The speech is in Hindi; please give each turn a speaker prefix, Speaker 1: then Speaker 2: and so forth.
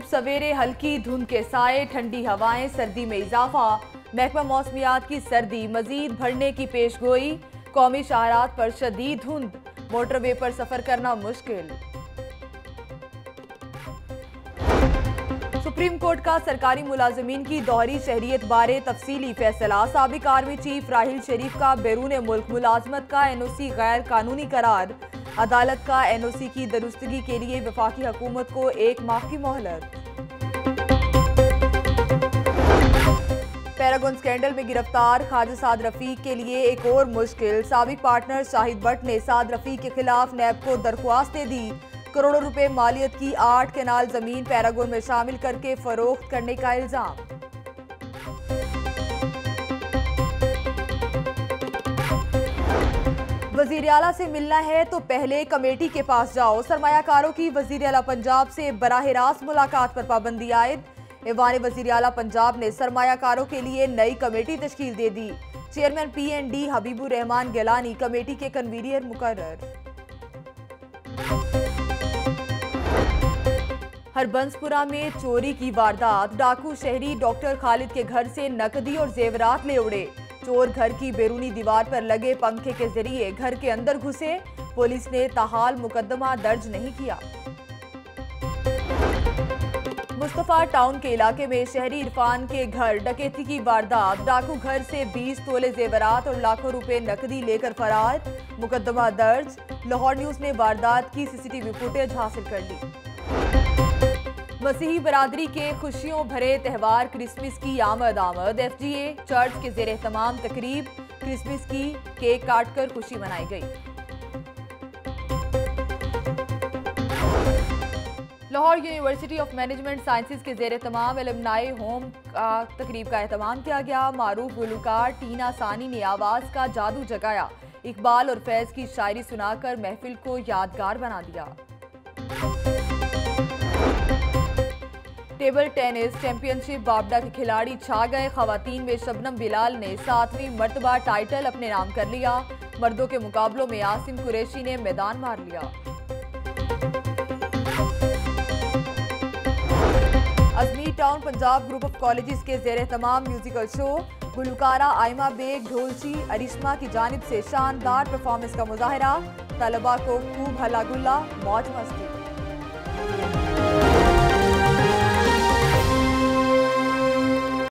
Speaker 1: सवेरे हल्की धुंध के साए, ठंडी हवाएं, सर्दी में इजाफा। महकमा मौसमियात की सर्दी मजीद बढ़ने की पेशगोई। कौमी शाहरात पर शदीद धुंध, मोटरवे पर सफर करना मुश्किल। सुप्रीम कोर्ट का सरकारी मुलाजमीन की दोहरी शहरियत बारे तफसीली फैसला। साबिक आर्मी चीफ राहिल शरीफ का बैरून मुल्क मुलाजमत का NOC गैर कानूनी करार। अदालत का NOC की दुरुस्तगी के लिए वफाकी हुकूमत को 1 माह की मोहलत। पैरागॉन स्कैंडल में गिरफ्तार ख्वाजा साद रफीक के लिए एक और मुश्किल। साबिक पार्टनर शाहिद भट्ट ने साद रफीक के खिलाफ NAB को दरख्वास्त दे दी। करोड़ों रुपए मालियत की 8 केनाल जमीन पैरागॉन में शामिल करके फरोख्त करने का इल्जाम। वजीर आला से मिलना है तो पहले कमेटी के पास जाओ। सरमायाकारों की वजीर आला पंजाब से बराह रास्त मुलाकात पर पाबंदी आयद। ऐवान वजीर आला पंजाब ने सरमायाकारों के लिए नई कमेटी तश्कील दे दी। Chairman PND Habibur Rahman Gilani committee के कन्वीनर मुकर्रर। हरबंसपुरा में चोरी की वारदात। डाकू शहरी डॉक्टर खालिद के घर से नकदी और जेवरात ले उड़े। चोर घर की बैरूनी दीवार पर लगे पंखे के जरिए घर के अंदर घुसे। पुलिस ने ताहाल मुकदमा दर्ज नहीं किया। मुस्तफा टाउन के इलाके में शहरी इरफान के घर डकैती की वारदात। डाकू घर से 20 तोले जेवरात और लाखों रुपए नकदी लेकर फरार। मुकदमा दर्ज। लाहौर न्यूज ने वारदात की CCTV फुटेज हासिल कर ली। मसीही बरादरी के खुशियों भरे त्यौहार क्रिसमस की आमद। FGA चर्च के जेर तमाम तकरीब क्रिसमस की केक काटकर खुशी मनाई गई। Lahore University of Management Sciences के जेर तमाम एलुमनाई होम का तकरीब का एहतमाम किया गया। मारूफ गुलकार टीना सानी ने आवाज का जादू जगाया। इकबाल और फैज की शायरी सुनाकर महफिल को यादगार बना दिया। टेबल टेनिस चैंपियनशिप बाबडा के खिलाड़ी छा गए। खवातीन में शबनम बिलाल ने 7वीं मर्तबा टाइटल अपने नाम कर लिया। मर्दों के मुकाबलों में आसिम कुरैशी ने मैदान मार लिया। Ajmeer Town Punjab Group of Colleges के जेर तमाम म्यूजिकल शो। गुलकारा आइमा बेग ढोलची अरिश्मा की जानिब से शानदार परफॉर्मेंस का मुजाहरा। तलबा को खूब हला गुल्ला मौज मस्ती।